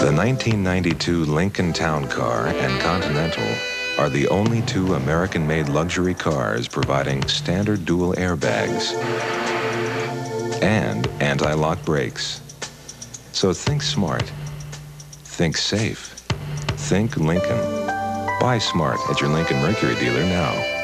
The 1992 Lincoln Town Car and Continental are the only two American-made luxury cars providing standard dual airbags and anti-lock brakes. So think smart, think safe, think Lincoln. Buy smart at your Lincoln Mercury dealer now.